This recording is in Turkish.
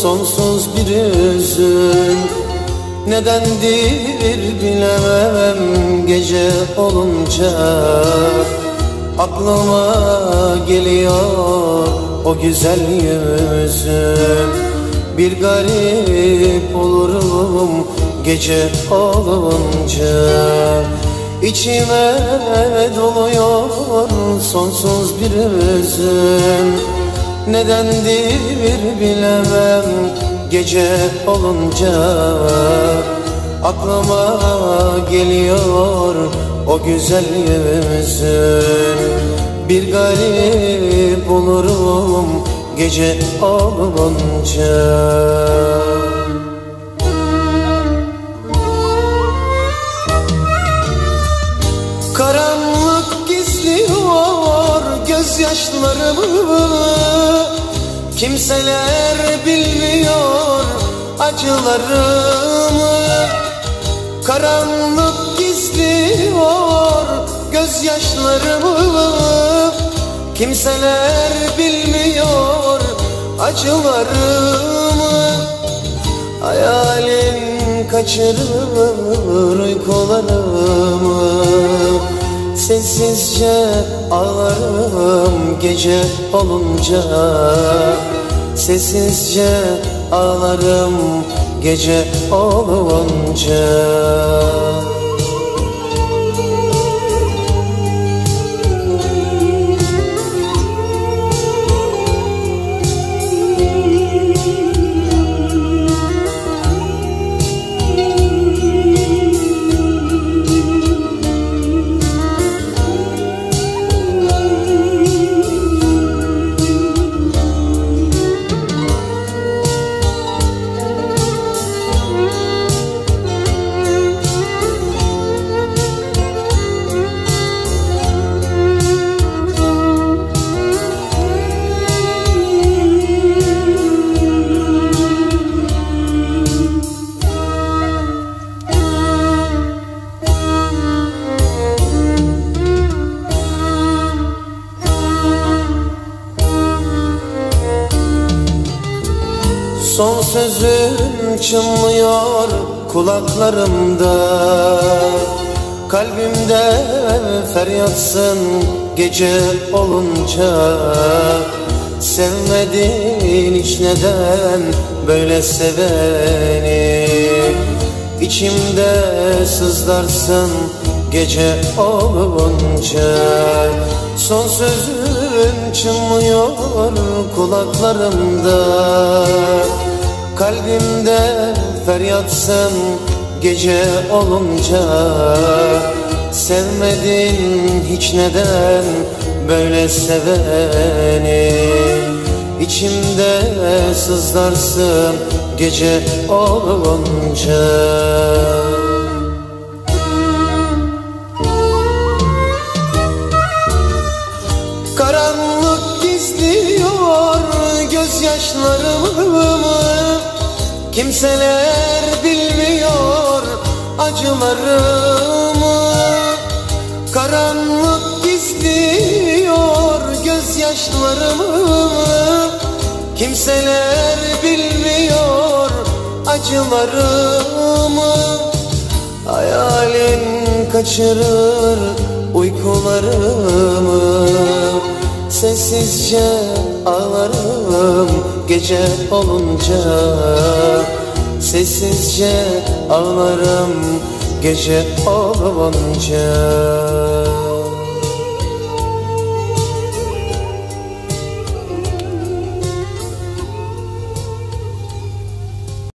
sonsuz bir hüzün. Nedendir bilemem gece olunca aklıma geliyor o güzel yüzün. Bir garip olurum gece olunca, İçime doluyor sonsuz bir hüzün. Nedendir bilemem gece olunca aklıma geliyor o güzel yüzün. Bir garip olurum gece olunca. Karanlık gizliyor gözyaşlarımı, kimseler bilmiyor acılarımı. Karanlık gizliyor gözyaşlarımı, kimseler bilmiyor acılarımı. Hayalim kaçırır uykularımı, sessizce ağlarım gece olunca. Sessizce ağlarım gece olunca. Son sözün çınlıyor kulaklarımda, kalbimde feryatsın gece olunca. Sevmedin hiç neden böyle seveni, İçimde sızlarsın gece olunca. Son sözün çınlıyor kulaklarımda, kalbimde feryatsın gece olunca. Sevmedin hiç neden böyle seveni, İçimde sızlarsın gece olunca. Karanlık gizliyor gözyaşlarımı, kimseler bilmiyor acılarımı. Karanlık gizliyor gözyaşlarımı, kimseler bilmiyor acılarımı. Hayalin kaçırır uykularımı, sessizce ağlarım gece olunca. Sessizce ağlarım gece olunca.